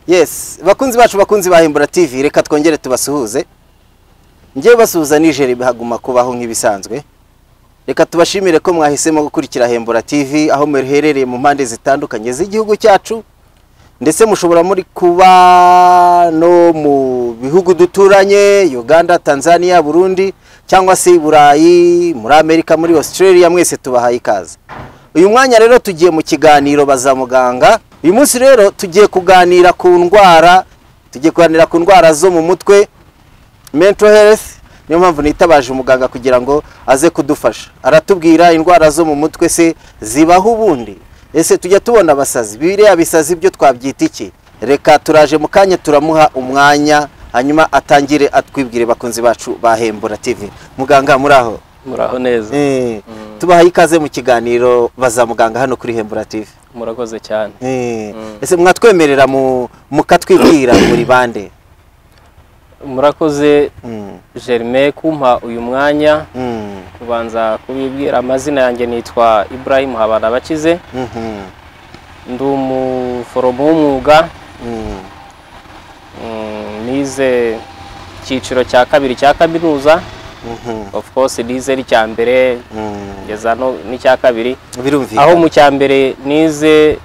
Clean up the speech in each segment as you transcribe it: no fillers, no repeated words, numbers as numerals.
Yes, bakunzi bacu bakunzi ba Hembura TV, reka twongere tubasuhuze. Ngiye basuhuza Niger bihaguma kubaho nk'ibisanzwe. Reka tubashimire ko mwahisemo gukurikira Hembura TV aho muherereye mu mpande zitandukanye z'igihugu cyacu. Ndetse mushobora muri kuba no mu bihugu duturanye, Uganda, Tanzania, Burundi cyangwa se Burayi, muri Amerika, muri Australia, mwese tubahaye ikaze. Uyu mwanya rero tugiye mu kiganiro bazamuganga. Uyu munsi rero tugiye kuganira ku ndwara zo mu mutwe, mental health. Niyo mpamvu nitabaje umuganga kugira ngo aze kudufasha. Aratubwira indwara zo mu mutwe se zibaho ubundi. Ese tujya tubona abasazi, biriya bisazi byo twabyita iki? Reka turaje mu kanya turamuha umwanya hanyuma atangire atwibwire bakunzi bacu ba Hembura TV. Muganga muraho? Muraho neza. Tubahaye ikaze mu kiganiro bazamuganga hano kuri Hembura TV. Murakoze cyane. Ese mwatwemerera mukatwibwira muri bande? Murakoze Germain kumpa uyu mwanya. Kubanza kubibwira amazina yanjye nitwa Ibrahim Habanabakize. Ndi umuforomo w'umwuga. Nize cyiciro cya kabiri cya kaminuza. Of course nize ri cya mbere ngeza no ni cya kabiri. Aho mu cya mbere nize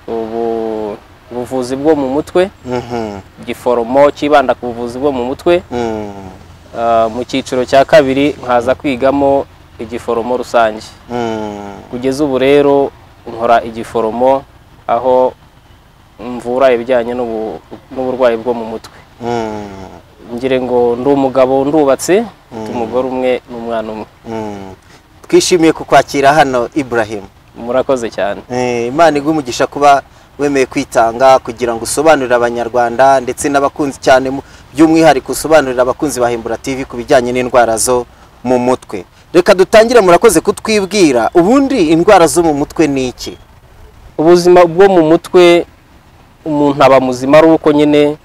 ubuvuzi bwo mu mutwe. Giforomo kibanda ku buvuzi bwo mu mutwe. Mu cyiciro cya kabiri nkaza kwigamo igiforomo rusange. Kugeza ubu rero nkora igiforomo aho mvura ibijyanye n'uburwayi bwo mu mutwe. Ngire ngo ndi umugabo ndubatse, umugore umwe n'umwana umwe. Twishimiye kukwakira hano Ibrahim. Murakoze cyane. Imana igumugisha kuba wemeye kwitanga kugira ngo usobanurire abanyarwanda ndetse n'abakunzi cyane by'umwihariko usobanurira abakunzi ba Hembura TV ku bijyanye n'indwara zo mu mutwe. Reka dutangire, murakoze kutwibwira ubundi indwara zo mu mutwe ni iki? Ubuzima bwo mu mutwe umuntu aba muzima ari uko nyine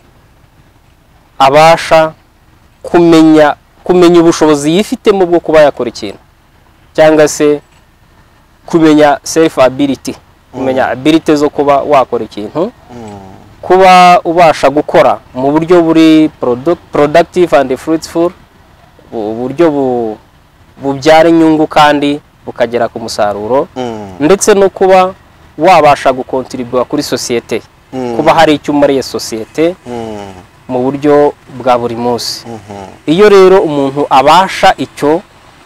abasha kumenya ubushobozi yifitemo bwo kuba yakora ikintu, cyangwa se kumenya self ability, kumenya ability zo kuba wakora ikintu, kuba ubasha gukora mu buryo buri productive and fruitful, uburyo bubyara inyungu kandi bukagera ku musaruro, ndetse no kuba wabasha gukontribua kuri societe, kuba hari icyo umariye societe mu buryo bwa buri munsi. Iyo rero umuntu abasha icyo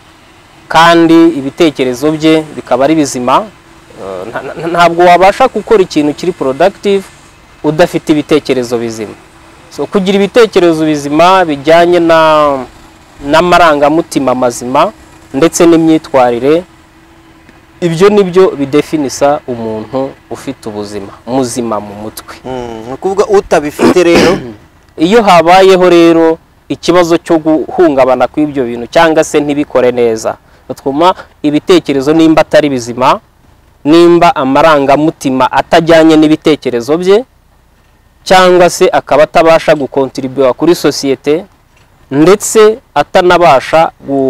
kandi ibitekerezo bye bikaba ari bizima, ntabwo wabasha gukora ikintu kiri productive udafite ibitekerezo bizima. So kugira ibitekerezo bizima bijyanye n'amarangamutima mazima ndetse n'imyitwarire, ibyo nibyo bidefinisa umuntu ufite ubuzima muzima mu mutwe. Kuvuga utabifite rero iyo habayeho rero ikibazo cyo guhungabana kw'ibyo bintu cyangwa se ntibikore neza, batwuma ibitekerezo nimba atari bizima, nimba amarangamutima atajyanye n'ibitekerezo bye, cyangwa se akaba atabasha gukontribua kuri societe, ndetse atanabasha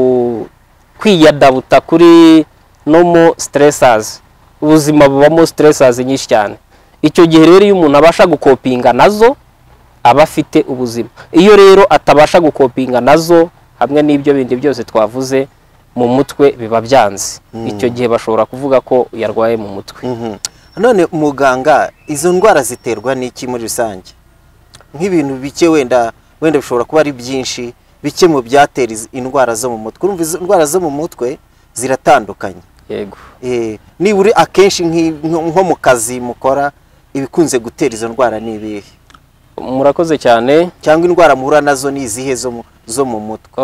kwiyadabuta kuri no stressors. Ubuzima bubamo stressors nyinshi cyane. Icyo gihe rero iyo umuntu abasha gukopinga nazo aba afite ubuzima. Iyo rero atabasha gukopinga nazo hamwe n'ibyo bindi byose twavuze mu mutwe biba byanze. Icyo gihe bashobora kuvuga ko yarwaye mu mutwe. None muganga, izo ndwara ziterwa n'iki muri rusange? Nk'ibintu bike wenda bishobora kuba ari byinshi, bike mu byatera indwara zo mu mutwe. Urumva izo ndwara zo mu mutwe ziratandukanye. Yego. Niburi akenshi nko mu kazi mukora ibikunze gutera izo ndwara ni ibihe? Murakoze cyane. Cyangwa indwara muhura nazo ni izihe zo mu mutwe?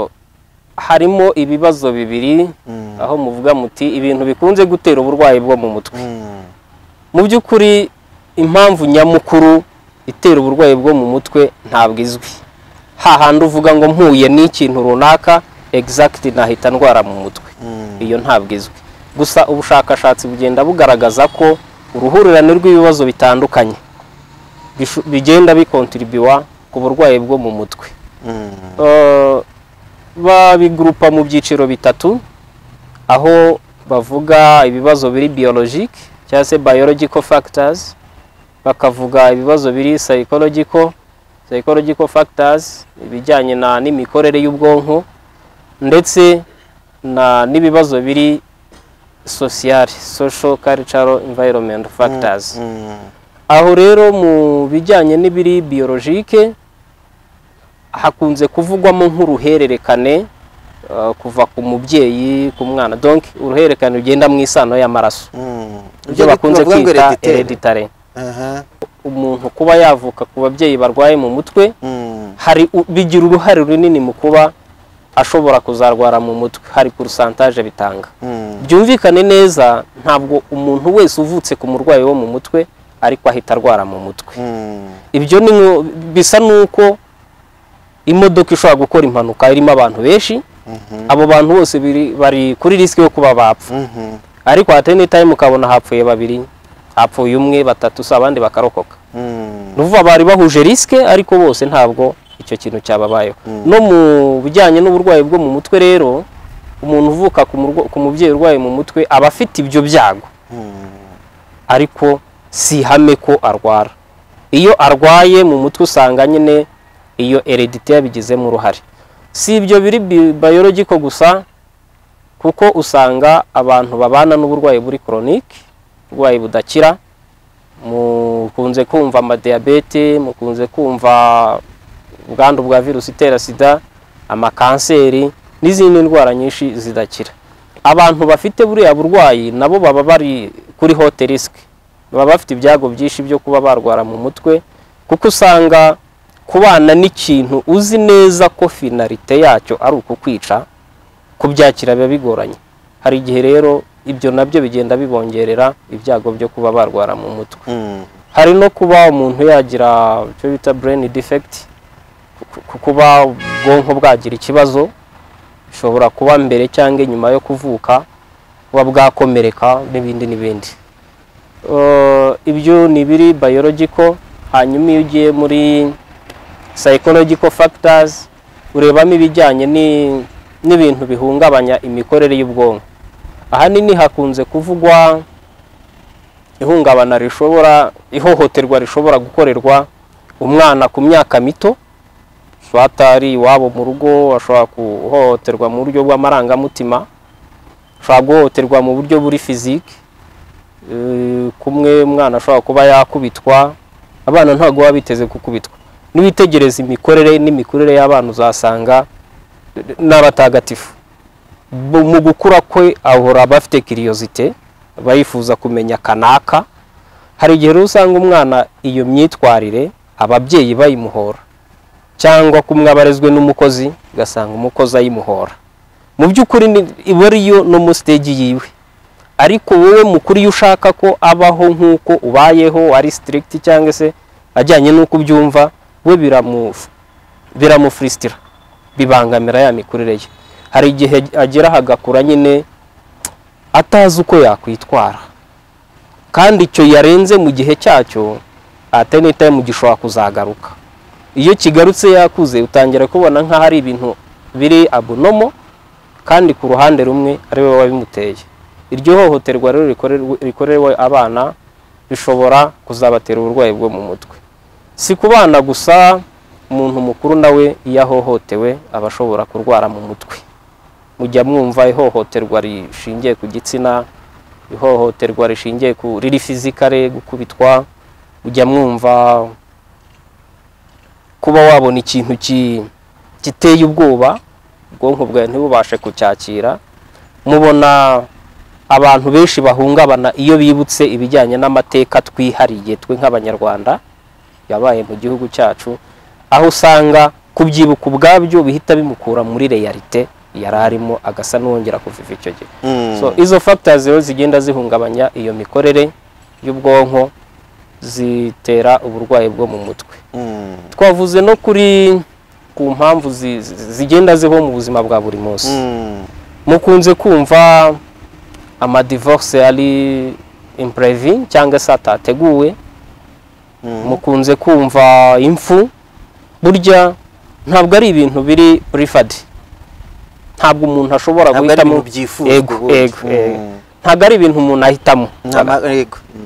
Harimo ibibazo bibiri aho muvuga muti ibintu bikunze gutera uburwayi bwo mu mutwe. Mu by'ukuri impamvu nyamukuru itera uburwayi bwo mu mutwe ntabwo izwi. Hahandi uvuga ngo mpuye n'ikintu runaka exact nahita ndwara mu mutwe. Iyo ntabwo izwi. Gusa ubushakashatsi bugenda bugaragaza ko uruhurirane rw'ibibazo bitandukanye bigenda bikontribua ku burwayi bwo mu mutwe. Babigrupa mu byiciro bitatu, aho bavuga ibibazo biri biologique cyangwa se biological factors, bakavuga ibibazo biri psychological factors, ibijyanye n'imikorere y'ubwonko, ndetse n'ibibazo biri social cultural environment factors. Aho rero mu bijyanye n'ibiri biologique hakunze kuvugwamo nk'uruhererekane kuva ku mubyeyi ku mwana, donc uruhererekane ugenda mu isano y'amaraso, ibyo bakunze kwita hereditary. Umuntu kuba yavuka ku babyeyi barwaye mu mutwe hari bigira uruhare runini mu kuba ashobora kuzarwara mu mutwe, hari pourcentage bitanga. Byumvikane neza, ntabwo umuntu wese uvutse ku murwayi wo mu mutwe ariko ahita arwara mu mutwe. Ibyo ni bisa nuko imodoka ishobora gukora impanuka irimo abantu benshi, abo bantu bose bari kuri risk yo kuba bapfa, ariko at any time ukabona hapfuye babiri, hapfuye umwe, batatu, abandi bakarokoka. Nuvuga bari bahuje risk, ariko bose ntabwo icyo kintu cyababayeho. No mu bijyanye n'uburwayi bwo mu mutwe rero, umuntu uvuka ku mubyeyi urwaye mu mutwe aba afite ibyo byago, ariko si hame ko arwara. Iyo arwaye mu mutwe usanga nyine iyo heredité yabigizemo uruhare. Si ibyo biri biological gusa, kuko usanga abantu babana n'uburwayi buri chronique, uburwayi budakira, mukunze kumva amadiabete, mukunze kumva ubwandu bwa virusi itera sida, amakanseri n'izindi ndwara nyinshi zidakira. Abantu bafite buriya burwayi nabo baba bari kuri haute risk, baba bafite ibyago byinshi byo kuba barwara mu mutwe, kuko usanga kubana n'ikintu uzi neza ko finalité yacyo ari ukukwica, kubyakira biba bigoranye. Hari igihe rero ibyo nabyo bigenda bibongerera ibyago byo kuba barwara mu mutwe. Hari no kuba umuntu yagira icyo bita brain defect, kuba ubwonko bwagira ikibazo, bishobora kuba mbere cyangwa nyuma yo kuvuka, kuba bwakomereka n'ibindi. Ibyo ni biri biological. Hanyuma iyo ugiye muri psychological factors, urebamo ibijyanye n'ibintu bihungabanya imikorere y'ubwonko. Ahanini hakunze kuvugwa ihohoterwa rishobora gukorerwa umwana ku myaka mito, swatari iwabo mu rugo, ashobora kuhohoterwa mu buryo bw'amarangamutima, ashobora guhohoterwa mu buryo buri physique, kumwe umwana ashobora kuba yakubitwa. Abana ntago baba biteze gukubitwa. Niwitegereza n'imikorere y'abana uzasanga n'abatagatifu. Mu gukura kwe ahora bafite curiosité, bayifuza kumenya kanaka. Hari igihe usanga umwana iyo myitwarire ababyeyi bayimuhora, cyangwa kumwe abarezwe n'umukozi gasanga umukozi ayimuhora. Mu by'ukuri ibariyo no mu stage yiwe, ariko wowe mukuri ushaka ko abaho nk'uko ubayeho, ari strict cyangwa se ajyanye n'uko byumva, we biramufrustira, bibangamira ya mikurire ye. Hari igihe agera hagakura nyine atazi uko yakwitwara, kandi icyo yarenze mu gihe cyacyo at any time gishobora kuzagaruka. Iyo kigarutse yakuze utangira kubona nka hari ibintu biri abnormal, kandi ku ruhande rumwe ari we wabimuteye. Iryo hohoterwa rero rikorewe abana bishobora kuzabatera uburwayi bwo mu mutwe. Si ku bana gusa, umuntu mukuru nawe iyo ahohotewe abashobora kurwara mu mutwe. Mujya mwumva ihohoterwa rishingiye ku gitsina, ihohoterwa rishingiye ku riri physically, gukubitwa. Mujya mwumva kuba wabona ikintu kiteye ubwoba, ubwonko bwawe ntibubashe kucyakira. Mubona abantu benshi bahungabana iyo bibutse ibijyanye n'amateka twihariye twe nk'abanyarwanda yabaye mu gihugu cyacu, aho usanga kubyibuka ubwabyo bihita bimukura muri realite yararimo, agasa n'uwongera kuviva icyo gihe. So izo factors rero zigenda zihungabanya iyo mikorere y'ubwonko, zitera uburwayi bwo mu mutwe. Twavuze no kuri ku mpamvu zigenda ziho mu buzima bwa buri munsi. Mukunze kumva amadivorce ari imprévu cyangwa se atateguwe, mukunze kumva impfu. Burya ntabwo ari ibintu biri preferred, ntabwo umuntu ashobora guhitamo. Ntabwo ari ibintu umuntu ahitamo.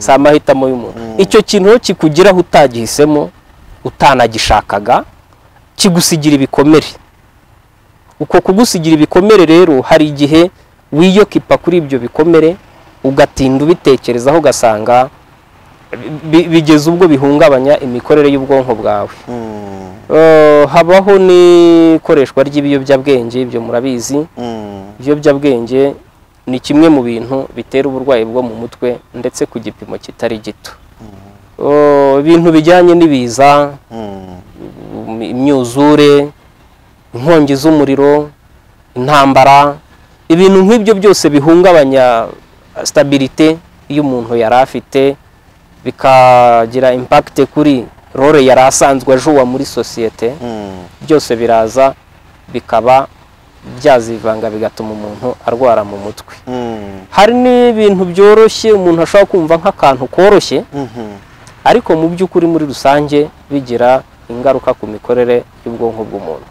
si amahitamo y'umuntu. Icyo kintu kikugeraho utagihisemo utanagishakaga kigusigira ibikomere. Uko kugusigira ibikomere rero hari igihe wiyokipa kuri ibyo bikomere ugatinda ubitekerezaho ugasanga bigeze ubwo bihungabanya imikorere y'ubwonko bwawe. Habaho n'ikoreshwa ry'ibiyobyabwenge, ibyo murabizi. Ibiyobyabwenge ni kimwe mu bintu bitera uburwayi bwo mu mutwe ndetse ku gipimo kitari gito. Ibintu bijyanye n'ibiza, imyuzure, inkongi z'umuriro, intambara, ibintu nk'ibyo byose bihungabanya stabilité y'umuntu yari afite, bikagira impact kuri role yari asanzwe ajuwa muri societe. Byose biraza bikaba byazivanga bigatuma umuntu arwara mu mutwe. Hari n'ibintu byoroshye umuntu ashobora kumva nk'akantu koroshye, ariko mu by'ukuri muri rusange bigira ingaruka ku mikorere y'ubwonko bw'umuntu.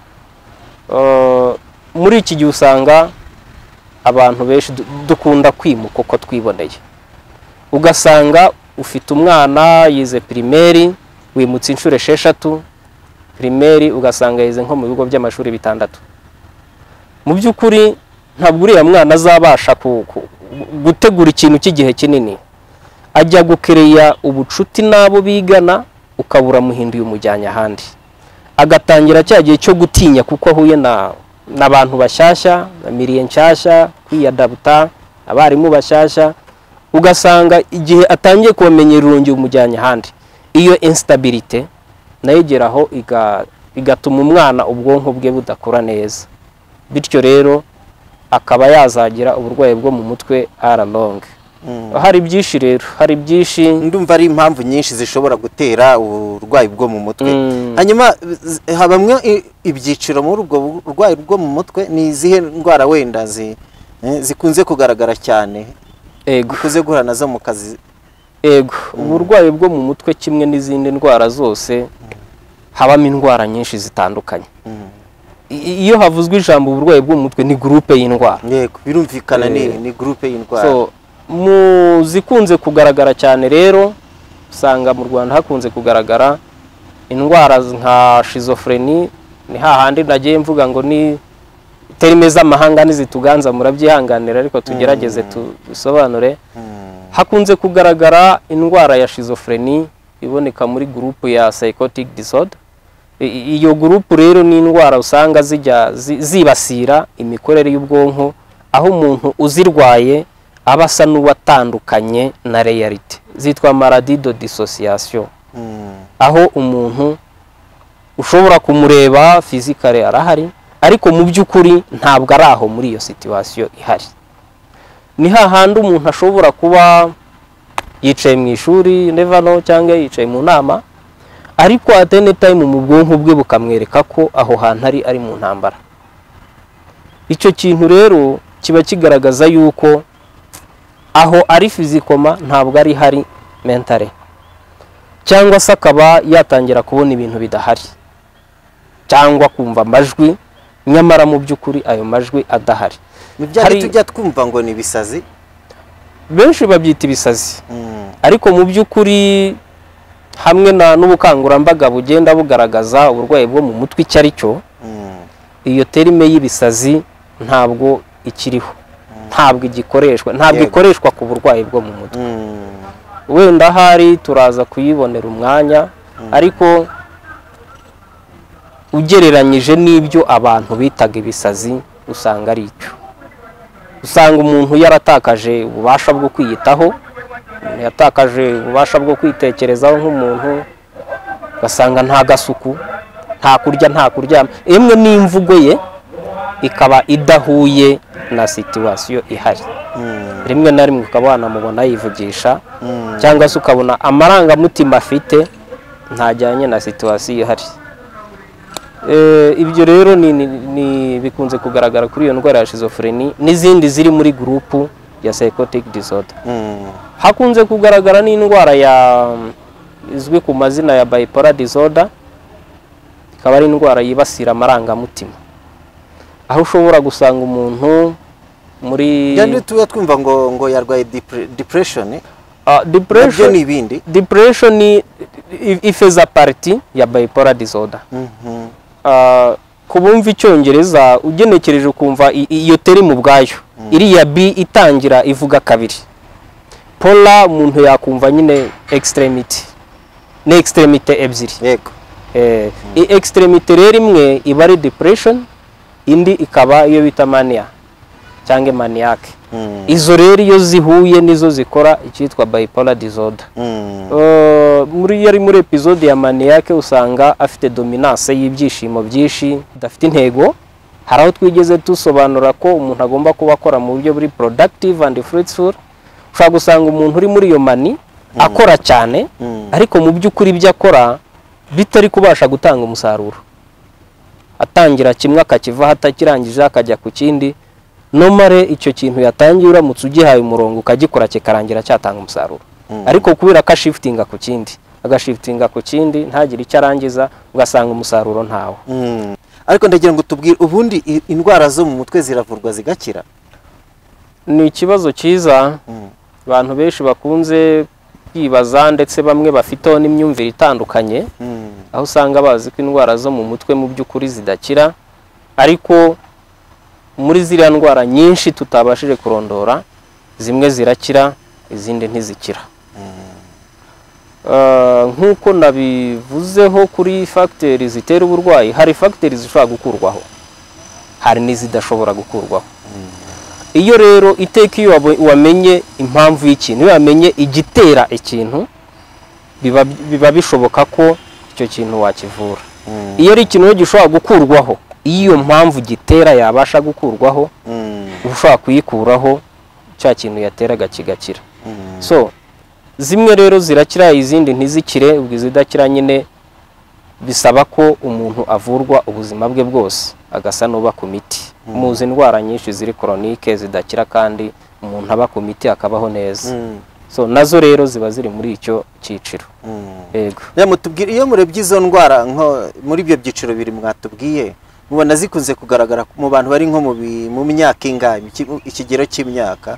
Muri iki gihe usanga abantu benshi dukunda kwimuka uko twiboneye. Ugasanga ufite umwana yize primaire, wimutse inshuro 6, primaire ugasanga yize nko mu bigo by'amashuri 6. Mu by'ukuri ntabwo uriya mwana azabasha gutegura ikintu cy'igihe kinini. Ajya gukereya ubucuti nabo bigana, ukabura muhinduye umujyanye ahandi. Agatangira cya gihe cyo gutinya kuko ahuye n'abantu bashyashya, miliye nshyashya, kwiyadabuta, abarimu bashyashya. Ugasanga igihe atangiye kubamenyera urongeye umujyanye ahandi. Iyo instabilité nayo igeraho igatuma umwana ubwonko bwe budakora neza. Bityo rero akaba yazagira uburwayi bwo mu mutwe along. Hari byinshi rero, hari byinshi. Ndumva ari impamvu nyinshi zishobora gutera uburwayi bwo mu mutwe. Hanyuma habamwe ibyiciro muri ubwo burwayi bwo mu mutwe, ni izihe ndwara wenda zikunze kugaragara cyane? Kuze guhura nazo mu kazi. Uburwayi bwo mu mutwe kimwe n'izindi ndwara zose habamo indwara nyinshi zitandukanye. Iyo havuzwe ijambo uburwayi bwo mu mutwe ni groupe y'indwara. Birumvikana ni groupe y'indwara. So mu zikunze kugaragara cyane rero usanga mu Rwanda hakunze kugaragara indwara nka schizophrenie. Ni hahandi nagiye mvuga ngo ni terime z'amahanga nizituganza murabyihanganira, ariko tugerageze tusobanure. Hakunze kugaragara indwara ya schizophrenie iboneka muri groupe ya psychotic disorder. Iyo groupe rero ni indwara usanga zibasira imikorere y'ubwonko, aho umuntu uzirwaye aba asa n'uwatandukanye na reality. Zitwa maladie de dissociation. Aho umuntu ushobora kumureba physically arahari, ariko mu by'ukuri ntabwo ari aho muri iyo situation ihari. Ni hahandi umuntu ashobora kuba yicaye mu ishuri never know, cyangwa yicaye mu nama, ariko at any time mu bwonko bwe bukamwereka ko aho hantu ari mu ntambara. Icyo kintu rero kiba kigaragaza yuko aho ari physically ntabwo ari hari mentally, cyangwa se akaba yatangira kubona ibintu bidahari, cyangwa kumva amajwi nyamara mu by'ukuri ayo majwi adahari. Hari tujya twumva ngo ni bisazi, benshi babyita ibisazi. Ariko mu by'ukuri hamwe n'ubukangurambaga bugenda bugaragaza uburwayi bwo mu mutwe icyo ari cyo, iyo terime y'ibisazi ntabwo ikiriho, ntabwo igikoreshwa, ntabwo ikoreshwa ku burwayi bwo mu mutwe. Wenda hari turaza kuyibonera umwanya, ariko ugereranyije n'ibyo abantu bitaga ibisazi usanga ari icyo. Usanga umuntu yaratakaje ububasha bwo kwiyitaho, yatakaje ububasha bwo kwitekerezaho nk'umuntu, ugasanga nta gasuku, nta kurya, nta kuryama, imwe n'imvugo ye ikaba idahuye na situation ihari. Rimwe na rimwe ukaba wanamubona yivugisha, cyangwa se ukabona amarangamutima afite ntajyanye na situation ihari. Ibyo rero ni bikunze kugaragara kuri iyo ndwara ya schizophrenie n'izindi ziri muri groupe ya psychotic disorder. Hakunze kugaragara n'indwara izwi ku mazina ya bipolar disorder, ikaba ari indwara yibasira amarangamutima, aho ushobora gusanga umuntu muri tuba twumva ngo yarwaye depression. nabyo ni ibindi. Depression ni ifeza party ya bipolar disorder. Kubumva icyongereza ugenekereje kumva iyo teri mu bwayo iriya B itangira ivuga kabiri. Polar umuntu yakumva nyine extremity ni extremity ebyiri. Yego. Extremity rero imwe iba ari depression, indi ikaba iyo bita mania cyangwa maniac. Izo rero iyo zihuye nizo zikora icyitwa bipolar disorder. Muri episode ya maniac usanga afite dominance y'ibyishimo byinshi, dafite intego. Haraho twigeze tusobanura ko umuntu agomba kuba akora mu buryo buri productive and fruitful. Ushaka gusanga umuntu uri muri iyo mani akora cyane, ariko mu by'ukuri ibyo akora bitari kubasha gutanga umusaruro. Atangira kimwe akakiva hatakirangije akajya ku kindi. Nomare icyo kintu yatangiye uramutse ugihaye umurongo ukagikora kikarangira cyatanga umusaruro. Ariko kubera ka shiftinga ku kindi, agashiftinga ku kindi ntagire icyo arangiza, ugasanga umusaruro ntawo. Ariko ndagira ngo tubwire ubundi indwara zo mu mutwe ziravurwa zigakira? Ni ikibazo cyiza abantu benshi bakunze kwibaza, ndetse bamwe bafiteho n'imyumvire itandukanye, aho usanga bazi ko indwara zo mu mutwe mu by'ukuri zidakira, ariko muri ziriya ndwara nyinshi tutabashije kurondora, zimwe zirakira izindi ntizikira. Nk'uko nabivuzeho kuri factors zitera uburwayi, hari factors zishobora gukurwaho, hari n'izidashobora gukurwaho. Iyo rero iteka iyo wamenye impamvu y'ikintu, iyo wamenye igitera ikintu, biba bishoboka ko icyo kintu wakivura. Iyo ari ikintu gishobora gukurwaho, iyo mpamvu gitera yabasha gukurwaho, ushobora kuyikuraho cya kintu yateraga kigakira. So zimwe rero zirakira izindi ntizikire. Ubwo izidakira nyine bisaba ko umuntu avurwa ubuzima bwe bwose, agasa n'uba ku miti. Muzi indwara nyinshi ziri chronique zidakira kandi umuntu aba ku miti akabaho neza. So nazo rero ziba ziri muri icyo cyiciro. Yego. Mutubwire iyo murebye izo ndwara nko muri ibyo byiciro biri mwatubwiye, mubona zikunze kugaragara mu bantu bari nko mu myaka ingahe, ikigero cy'imyaka?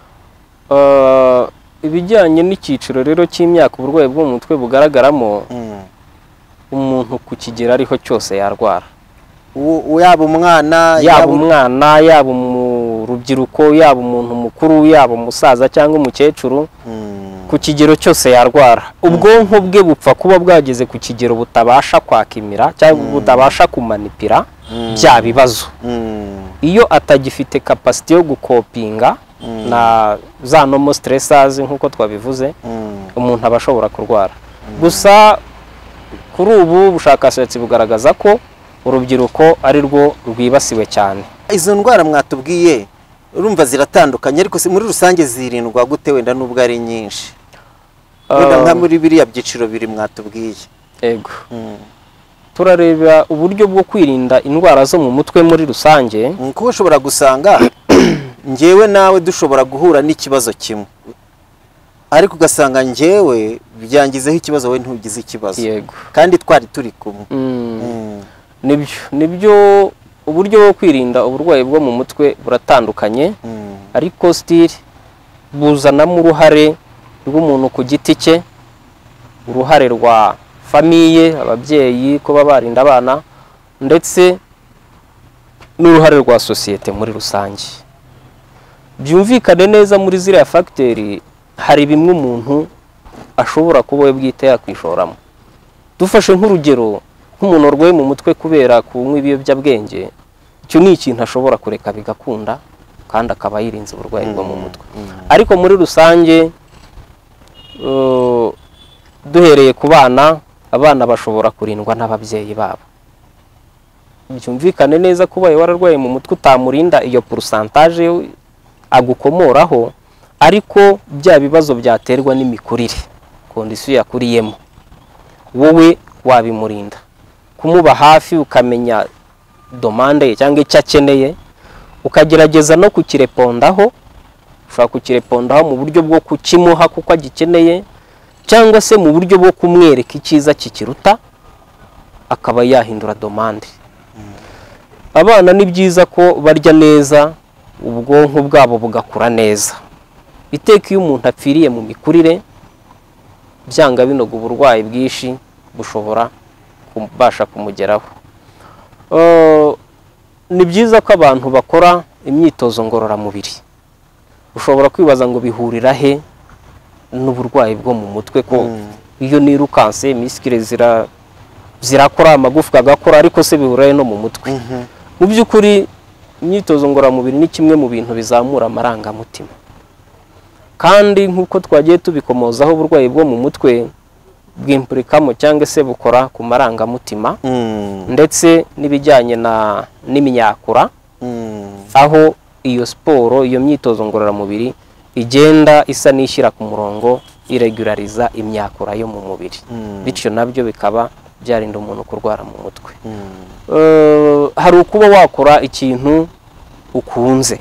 Ibijyanye n'icyiciro rero cy'imyaka uburwayi bwo mu mutwe bugaragaramo, umuntu ku kigero ariho cyose yarwara. Yaba umwana, yaba mu rubyiruko, yaba umuntu mukuru, yaba umusaza cyangwa umukecuru, ku kigero cyose yarwara. Ubwonko bwe bupfa kuba bwageze ku kigero butabasha kwakimira cyangwa butabasha kumanipira bya bibazo. Iyo atagifite capacity yo gukopinga na za normal stressors nk'uko twabivuze, umuntu aba ashobora kurwara. Gusa kuri ubu ubushakashatsi bugaragaza ko urubyiruko ari rwo rwibasiwe cyane. Izo ndwara mwatubwiye urumva ziratandukanye, ariko muri rusange zirindwa gute wenda nubwo ari nyinshi? Wenda nka muri biriya byiciro biri mwatubwiye. Yego. Turareba uburyo bwo kwirinda indwara zo mu mutwe muri rusange. Kuko ushobora gusanga njyewe nawe dushobora guhura n'ikibazo kimwe, ariko ugasanga njyewe byangizeho ikibazo we ntugize ikibazo. Yego. Kandi twari turi kumwe. Nibyo uburyo bwo kwirinda uburwayi bwo mu mutwe buratandukanye, ariko still buzanamo uruhare rw'umuntu ku giti cye, uruhare rwa famiye, ababyeyi kuba barinda abana, ndetse n'uruhare rwa societe muri rusange. Byumvikane neza muri ziriya factors hari bimwe umuntu ashobora kuba we bwite yakwishoramo. Dufashe nk'urugero, nk'umuntu urwaye mu mutwe kubera kunywa ibiyobyabwenge, icyo ni ikintu ashobora kureka bigakunda kandi akaba yirinze uburwayi bwo mu mutwe. Ariko muri rusange duhereye ku bana, abana bashobora kurindwa n'ababyeyi babo. Byumvikane neza kuba wararwaye mu mutwe utamurinda iyo pourcentage agukomoraho, ariko bya bibazo byaterwa n'imikurire, kondisiyo yakuriyemo, wowe wabimurinda. Kumuba hafi ukamenya domande ye cyangwa icyo akeneye, ukagerageza no kukirepondaho. Ushobora kukirepondaho mu buryo bwo kukimuha kuko agikeneye, cyangwa se mu buryo bwo kumwereka icyiza kikiruta, akaba yahindura domande. Abana ni byiza ko barya neza, ubwonko bwabo bugakura neza. iteka iyo umuntu apfiriye mu mikurire byanga binoga uburwayi bwinshi bushobora kubasha kumugeraho. Ni byiza ko abantu bakora imyitozo ngororamubiri. Ushobora kwibaza ngo bihurira he n'uburwayi bwo mu mutwe, ko iyo nirukanse imisikire zirakora, amagufwa agakora, ariko se bihura no mu mutwe? Mu by'ukuri imyitozo ngororamubiri ni kimwe mu bintu bizamura amarangamutima, kandi nk'uko twagiye tubikomozaho, uburwayi bwo mu mutwe bw'impurikamo cyangwa se bukora ku marangamutima ndetse n'ibijyanye n'imyakura, aho iyo siporo, iyo myitozo ngororamubiri igenda isa n'ishyira ku murongo, iregulariza imyakura yo mu mubiri, bityo nabyo bikaba byarinda umuntu kurwara mu mutwe. Hari ukuba wakora ikintu ukunze.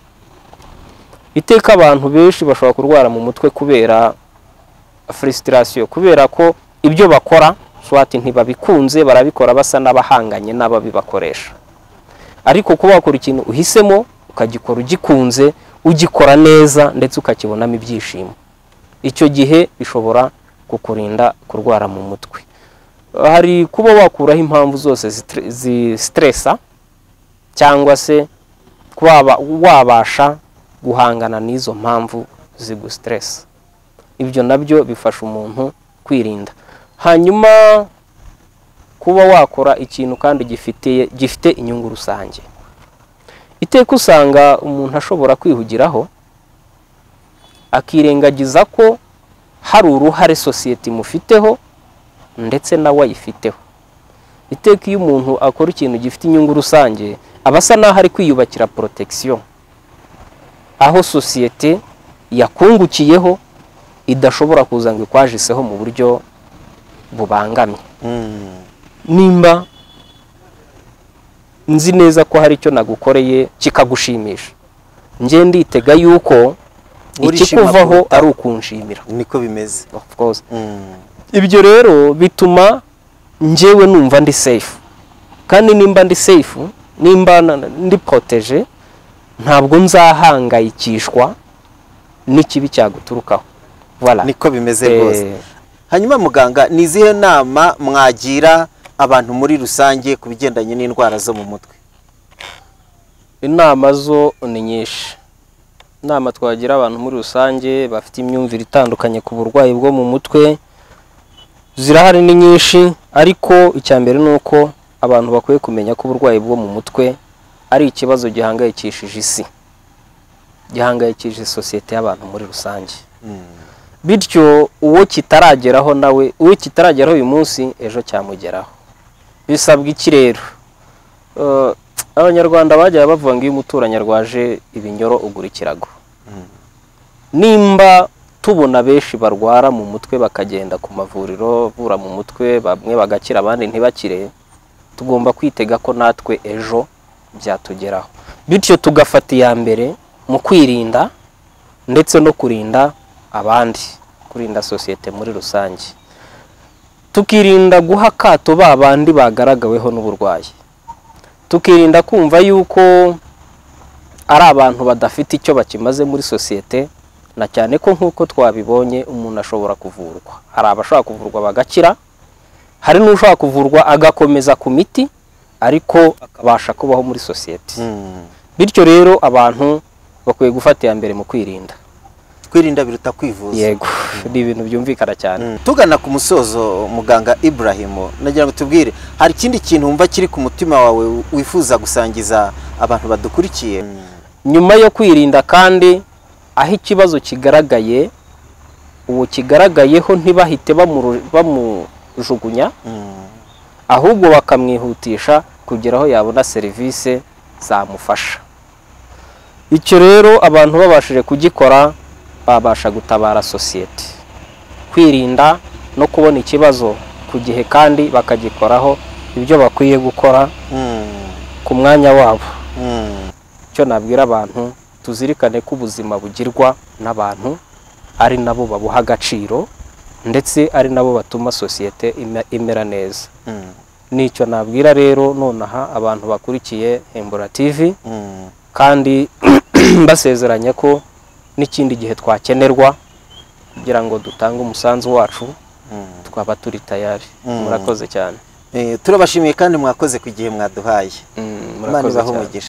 Iteka abantu benshi bashobora kurwara mu mutwe kubera frustration, kubera ko ibyo bakora swati ntibabikunze, barabikora basa n'abahanganye n'ababibakoresha. Ariko kuba wakora ikintu uhisemo ukagikora ugikunze, ugikora neza ndetse ukakibonamo ibyishimo, icyo gihe bishobora kukurinda kurwara mu mutwe. Hari kuba wakuraho impamvu zose zistressa cyangwa se wabasha guhangana n'izo mpamvu zigustress. Ibyo nabyo bifasha umuntu kwirinda. Hanyuma kuba wakora ikintu kandi gifite inyungu rusange. Iteka usanga umuntu ashobora kwihugiraho akirengagiza ko hari uruhare sosiyete imufiteho ndetse nawe ayifiteho. Iteka iyo umuntu akora ikintu gifite inyungu rusange, aba asa naho ari kwiyubakira protection, aho sosiyete yakungukiyeho idashobora kuza ngo ikwajiseho mu buryo bubangamye. Nimba nzi neza ko hari icyo nagukoreye kikagushimisha, nge nditega yuko ikikuvaho ari ukunshimira. Niko bimeze, of course. Ibyo rero bituma njewe numva ndi safe, kandi nimba ndi safe, nimba ndi protege, ntabwo nzahangayikishwa n'ikibi cyaguturukaho. Voilà, niko bimeze rwose. Hanyuma muganga, ni izihe nama mwagira abantu muri rusange ku bigendanye n'indwara zo mu mutwe? Inama zo ni nyinshi. Inama twagira abantu muri rusange bafite imyumvire itandukanye ku burwayi bwo mu mutwe zirahari, ni nyinshi, ariko icyambere nuko abantu bakwiye kumenya ko uburwayi bwo mu mutwe ari ikibazo gihangayikishije isi, gihangayikishije sosiyete y'abantu muri rusange. Bityo uwo kitarageraho nawe, uwo kitarageraho uyu munsi, ejo cyamugeraho. Bisabwa iki rero? Abanyarwanda bajya bavuga ngo iyo umuturanyi arwaje ibinyoro ugura ikirago. Nimba tubona benshi barwara mu mutwe bakagenda ku mavuriro bura mu mutwe, bamwe bagakira abandi ntibakire, tugomba kwitega ko natwe ejo byatugeraho. Bityo tugafata iya mbere mu kwirinda ndetse no kurinda abandi, kurinda sosiyete muri rusange. Tukirinda guha akato babandi bagaragaweho n'uburwayi. Tukirinda kumva yuko ari abantu badafite icyo bakimaze muri sosiyete, na cyane ko nk'uko twabibonye umuntu ashobora kuvurwa. Hari abashobora kuvurwa bagakira, hari n'ushobora kuvurwa agakomeza ku miti ariko akabasha kubaho muri sosiyete. Bityo rero abantu bakwiye gufata iya mbere mu kwirinda. Kwirinda biruta kwivuza. Yego, ni ibintu byumvikana cyane. Tugana ku musozo, muganga Ibrahim, nagira ngo tubwire, hari ikindi kintu wumva kiri ku mutima wawe wifuza gusangiza abantu badukurikiye? Nyuma yo kwirinda kandi, aho ikibazo kigaragaye, uwo kigaragayeho ntibahite bamujugunya, ahubwo bakamwihutisha kugira aho yabona serivisi zamufasha. Icyo rero abantu babashije kugikora, babasha gutabara sosiyete. Kwirinda no kubona ikibazo ku gihe kandi bakagikoraho ibyo bakwiye gukora ku mwanya wabo. Icyo nabwira abantu, tuzirikane ko ubuzima bugirwa n'abantu, ari nabo babuha agaciro ndetse ari nabo batuma sosiyete imera neza. Nicyo nabwira rero nonaha abantu bakurikiye Hembura TV, kandi basezeranya ko n'ikindi gihe twakenerwa kugira ngo dutange umusanzu wacu twaba turi tayari. Murakoze cyane. Turabashimiye kandi mwakoze ku gihe mwaduhaye. Imana ibahe umugisha.